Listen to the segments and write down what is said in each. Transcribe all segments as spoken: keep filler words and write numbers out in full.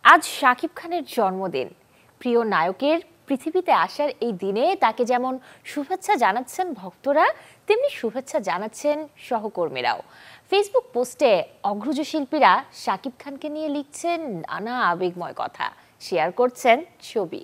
আজ শাকিব খানের জন্মদিন। প্রিয় নায়কের পৃথিবীতে আসার এই দিনে তাকে যেমন শুভেচ্ছা জানাচ্ছেন ভক্তরা, তেমনি শুভেচ্ছা জানাচ্ছেন সহকর্মীরাও। ফেসবুক পোস্টে অগ্রজ শিল্পীরা শাকিব খানকে নিয়ে লিখছেন নানা আবেগময় কথা, শেয়ার করছেন ছবি।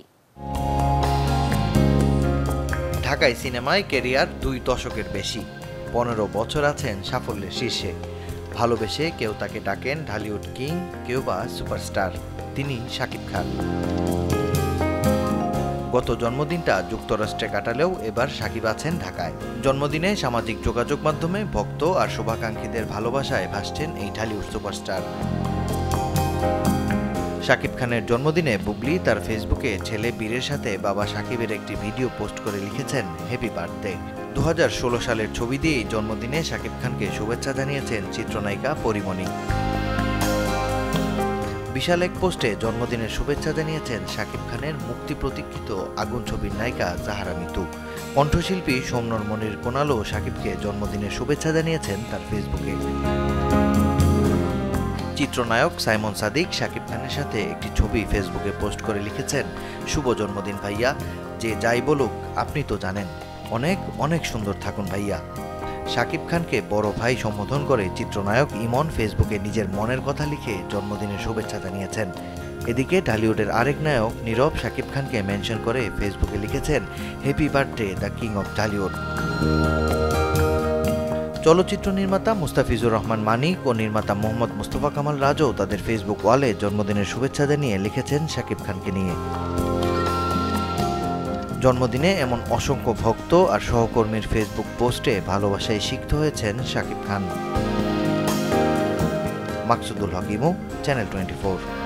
ঢাকায় সিনেমায় ক্যারিয়ার দুই দশকের বেশি, পনেরো বছর আছেন সাফল্যের শীর্ষে। ভালোবেসে কেউ তাকে ডাকেন ঢালিউড কিং, কেউ বা সুপারস্টার। তিনি শাকিব খান। গত জন্মদিনটা যুক্তরাষ্ট্রে কাটালেও এবার শাকিব আছেন ঢাকায়। জন্মদিনে সামাজিক যোগাযোগ মাধ্যমে ভক্ত আর শুভাকাঙ্ক্ষীদের ভালোবাসায় ভাসছেন এই ঢালিউড সুপারস্টার। শাকিব খানের জন্মদিনে বুবলি তার ফেসবুকে ছেলে বীরের সাথে বাবা শাকিবের একটি ভিডিও পোস্ট করে লিখেছেন হ্যাপি বার্থডে। দু হাজার ষোলো সালের ছবি দিয়েই জন্মদিনে শাকিব খানকে শুভেচ্ছা জানিয়েছেন চিত্রনায়িকা পরিমণি। বিশাল এক পোস্টে জন্মদিনের শুভেচ্ছা জানিয়েছেন শাকিব খানের মুক্তি প্রতীক্ষিত আগুন ছবির নায়িকা জাহারা মিতু। কণ্ঠশিল্পী সোমনর মনির কোনালও শাকিবকে জন্মদিনের শুভেচ্ছা জানিয়েছেন তার ফেসবুকে। চিত্রনায়ক সাইমন সাদিক শাকিব খানের সাথে একটি ছবি ফেসবুকে পোস্ট করে লিখেছেন শুভ জন্মদিন ভাইয়া, যে যাই বলুক আপনি তো জানেন, অনেক অনেক সুন্দর থাকুন ভাইয়া। শাকিব খানকে বড় ভাই সম্বোধন করে চিত্রনায়ক ইমন ফেসবুকে নিজের মনের কথা লিখে জন্মদিনের শুভেচ্ছা জানিয়েছেন। এদিকে ঢালিউডের আরেক নায়ক নীরব শাকিব খানকে মেনশন করে ফেসবুকে লিখেছেন happy birthday the king of Dhallywood. চলচ্চিত্র নির্মাতা মুস্তাফিজুর রহমান মানিক ও নির্মাতা মোহাম্মদ মুস্তফা কামাল রাজও তাদের ফেসবুক ওয়ালে জন্মদিনের শুভেচ্ছা জানিয়ে লিখেছেন শাকিব খানকে নিয়ে। জন্মদিনে এমন অসংখ্য ভক্ত আর সহকর্মীর ফেসবুক পোস্টে ভালোবাসায় সিক্ত হয়েছেন শাকিব খান। মাকসুদুল হক ইমু, চ্যানেল টোয়েন্টি ফোর।